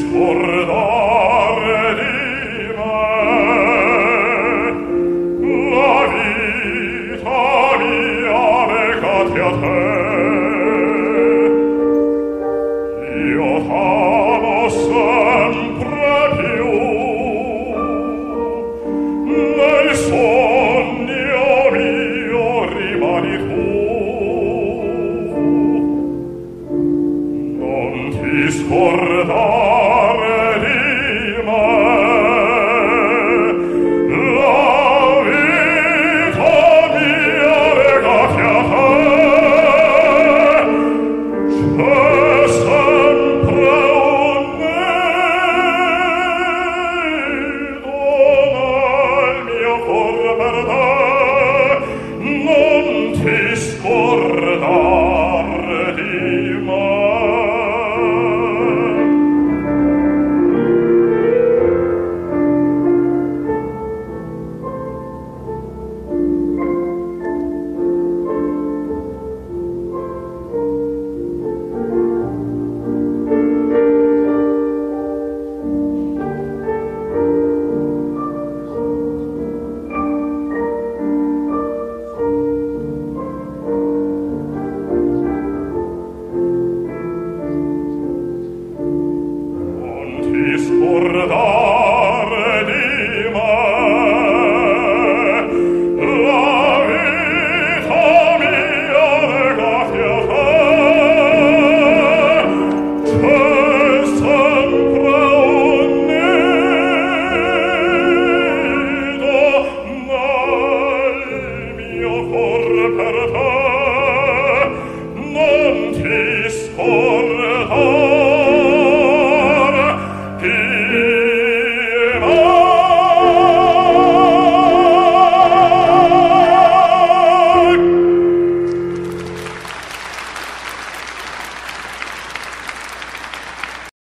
scordare di me la vita mia legati a te. Io t'amo sempre più nel sogno mio rimani tu. Non ti scordare di me, la vita mia legati a te. C'è sempre un nido nel mio cuore per te. Non ti scordare di me. Scordare di me, la vita mia legati a te. C'è sempre un nido nel mio cuore per te.